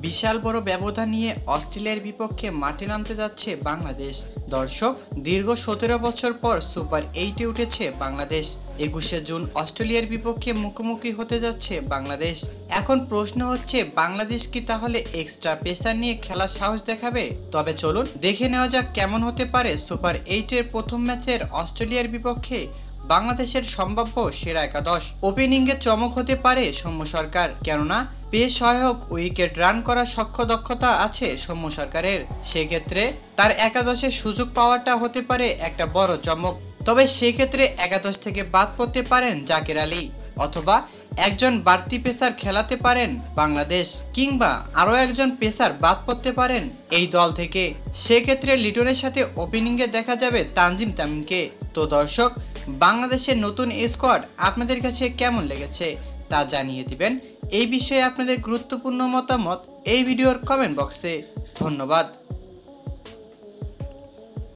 বিশাল বড় ব্যবধান নিয়ে অস্ট্রেলিয়ার বিপক্ষে মাঠে নামতে যাচ্ছে বাংলাদেশ। দর্শক, দীর্ঘ 17 বছর পর সুপার 8-এ উঠেছে বাংলাদেশ। 21শে জুন অস্ট্রেলিয়ার বিপক্ষে মুখোমুখি হতে যাচ্ছে বাংলাদেশ। এখন প্রশ্ন হচ্ছে, বাংলাদেশ কি তাহলে এক্সট্রা পেসার নিয়ে খেলার সাহস দেখাবে? তবে চলুন দেখে নেওয়া যাক কেমন হতে পারে সুপার 8-এর প্রথম ম্যাচের অস্ট্রেলিয়ার বিপক্ষে বাংলাদেশের সম্ভাব্য সেরা একাদশ। ওপেনিংয়ে চমক হতে পারে সৌম্য সরকার, কেননা পেস সহায়ক উইকেট রান করার দক্ষতা আছে সৌম্য সরকারের। সেক্ষেত্রে তার একাদশের সুযোগ পাওয়াটা হতে পারে একটা বড় চমক। তবে সেক্ষেত্রে একাদশ থেকে বাদ পড়তে পারেন জাকের আলী, অথবা একজন বাড়তি পেসার খেলাতে পারেন বাংলাদেশ, কিংবা আরও একজন পেসার বাদ পড়তে পারেন এই দল থেকে। সেক্ষেত্রে লিটনের সাথে ওপেনিংয়ে দেখা যাবে তানজিম তামিমকে। তো দর্শক, বাংলাদেশের নতুন স্কোয়াড আপনাদের কাছে কেমন লেগেছে তা জানিয়ে দিবেন। এই বিষয়ে আপনাদের গুরুত্বপূর্ণ মতামত এই ভিডিওর কমেন্ট বক্সে। ধন্যবাদ।